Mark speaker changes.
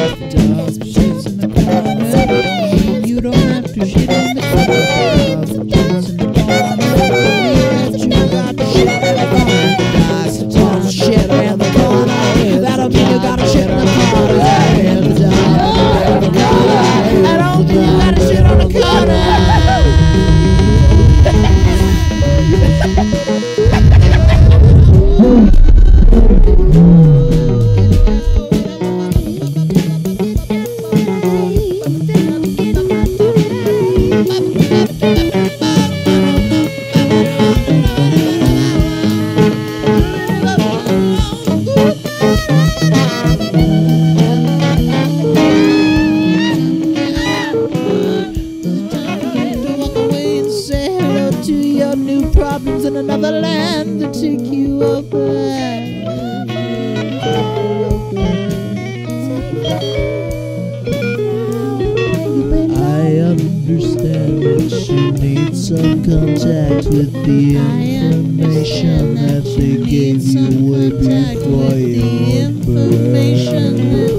Speaker 1: Dog shits in the corner. You don't have to shit in the corner. Dog shits in the corner. Believe that you got to shit in the corner. Dog shit in the corner. That'll mean you gotta shit in the corner. I don't think you gotta shit on the corner. To your new problems in another land to take you over. I understand that you need some contact with the information that they gave you way before you were born.